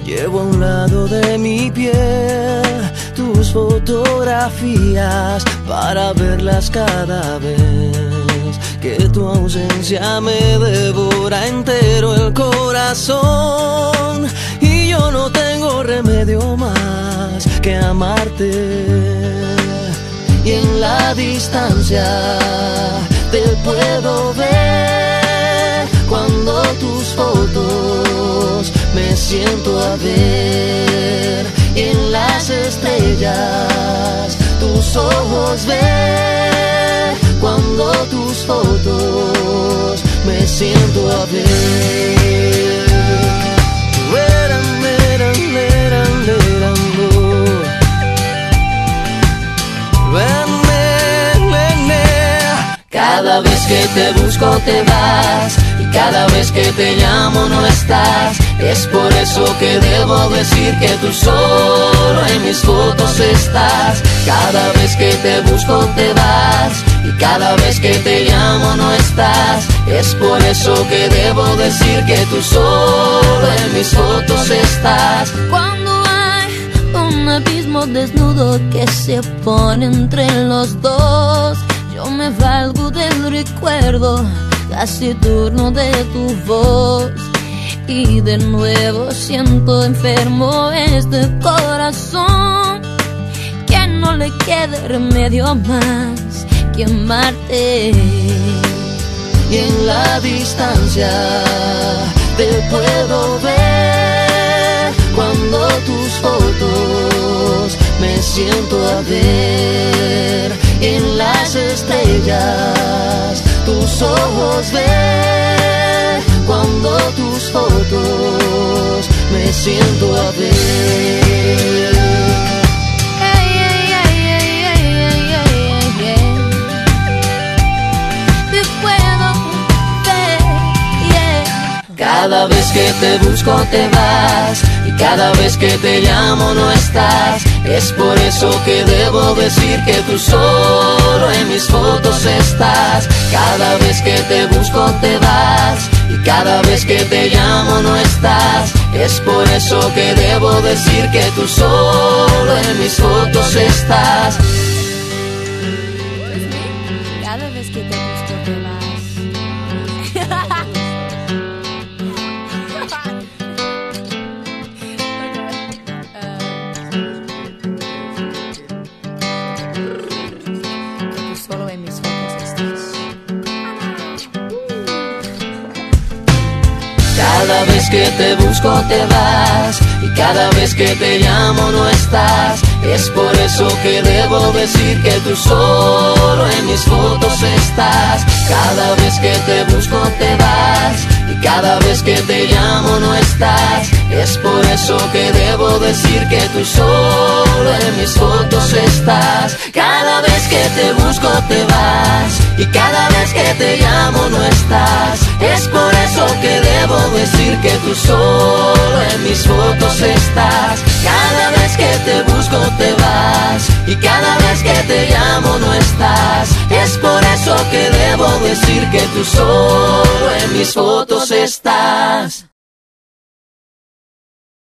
Llevo a un lado de mi piel tus fotografías para verlas cada vez que tu ausencia me devora entero el corazón. Y yo no tengo remedio más que amarte. Y en la distancia te puedo ver cuando tus fotos me siento a ver. Y en las estrellas tus ojos ver cuando tus fotos me siento a ver. Cada vez que te busco te vas, y cada vez que te llamo no estás. Es por eso que debo decir que tú solo en mis fotos estás. Cada vez que te busco te vas, y cada vez que te llamo no estás. Es por eso que debo decir que tú solo en mis fotos estás. Cuando hay un abismo desnudo que se pone entre los dos, yo me valgo del recuerdo taciturno de tu voz. Y de nuevo siento enfermo este corazón, que no le quede remedio más que amarte. Y en la distancia te puedo ver cuando tus fotos me siento a ver. En las estrellas tus ojos ver cuando tus fotos me siento a ver. Te puedo ver, Cada vez que te busco te vas, y cada vez que te llamo no estás. Es por eso que debo decir que tú solo en mis fotos estás. Cada vez que te busco te vas, y cada vez que te llamo no estás. Es por eso que debo decir que tú solo en mis fotos estás. cada vez que te busco te vas. Solo en mis ojos estás. Cada vez que te busco te vas, y cada vez que te llamo no estás. Es por eso que debo decir que tú solo en mis fotos estás. Cada vez que te busco te vas, y cada vez que te llamo no estás. Es por eso que debo decir que tú solo en mis fotos estás. Cada vez que te busco te vas, y cada vez que te llamo no estás. Es por eso que debo decir que tú solo en mis fotos estás. Cada vez que te busco te vas, y cada vez que te llamo no estás. Es por eso que debo decir que tú solo en mis fotos estás.